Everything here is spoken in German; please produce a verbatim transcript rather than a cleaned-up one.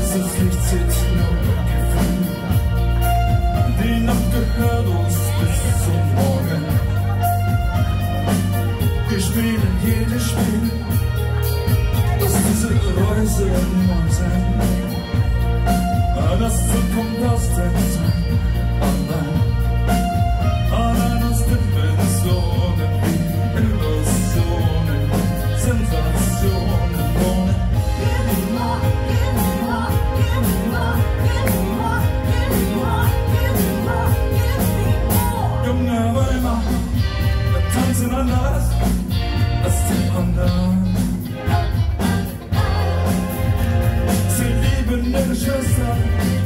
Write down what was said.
Dieses Licht zählt nur Gefühl. Die Nacht gehört uns bis zum Morgen. Wir spielen jedes Spiel, dass diese Reise nur sein. Das Zukunft aus der Zeit allein. Allein aus Dimensionen wie Illusionen, Sensationen ohne. Give me more, give me more, give me more, give me more, give me more, give me more, give me more. Junge Römer, wir tanzen anders als die anderen. Sie lieben ihre Schwestern.